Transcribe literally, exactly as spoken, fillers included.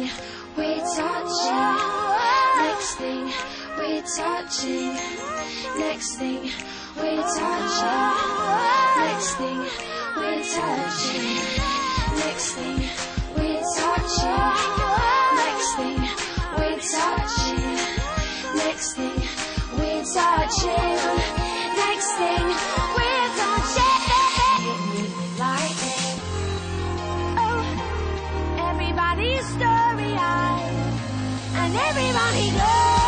we're touching. Next thing we're touching. Next thing we're touching. Next thing we're touching. Next thing we're touching. Next thing we're touching. Next thing we're touching. Next thing we're touching. Hit me like it. Oh, everybody's story eyed, and everybody goes.